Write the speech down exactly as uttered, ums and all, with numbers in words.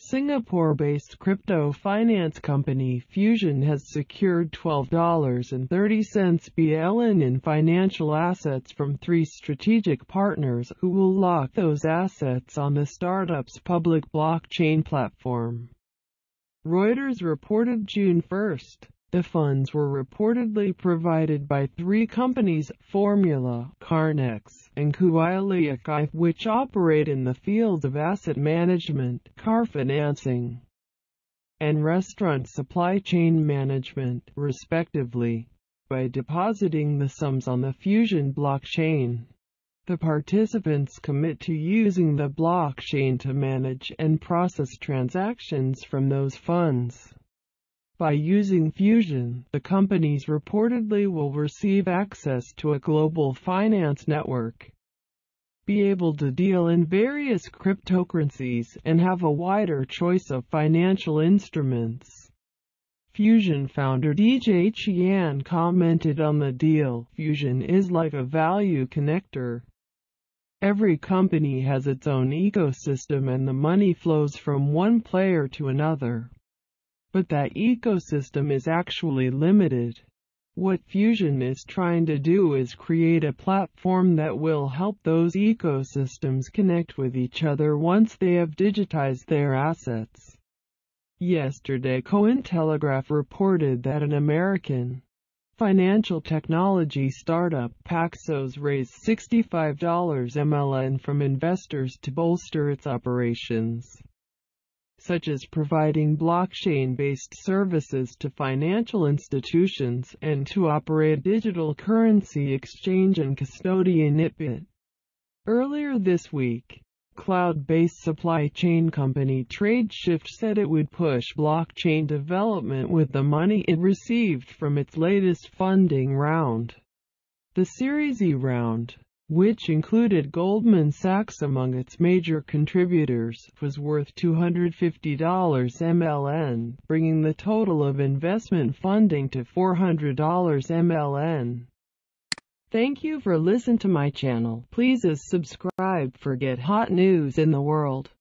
Singapore-based crypto finance company Fusion has secured twelve dollars and thirty cents billion in financial assets from three strategic partners who will lock those assets on the startup's public blockchain platform. Reuters reported June first. The funds were reportedly provided by three companies, Formula, Carnex, and Kuailiakai, which operate in the fields of asset management, car financing, and restaurant supply chain management, respectively. By depositing the sums on the Fusion blockchain, the participants commit to using the blockchain to manage and process transactions from those funds. By using Fusion, the companies reportedly will receive access to a global finance network, be able to deal in various cryptocurrencies, and have a wider choice of financial instruments. Fusion founder D J Qian commented on the deal, "Fusion is like a value connector. Every company has its own ecosystem and the money flows from one player to another. But that ecosystem is actually limited. What Fusion is trying to do is create a platform that will help those ecosystems connect with each other once they have digitized their assets." Yesterday, Cointelegraph reported that an American financial technology startup, Paxos, raised sixty-five million dollars from investors to bolster its operations, such as providing blockchain-based services to financial institutions and to operate digital currency exchange and custodian I P I T. Earlier this week, cloud-based supply chain company TradeShift said it would push blockchain development with the money it received from its latest funding round. The Series E round, which included Goldman Sachs among its major contributors, was worth two hundred fifty million dollars, bringing the total of investment funding to four hundred million dollars. Thank you for listening to my channel. Please subscribe for get hot news in the world.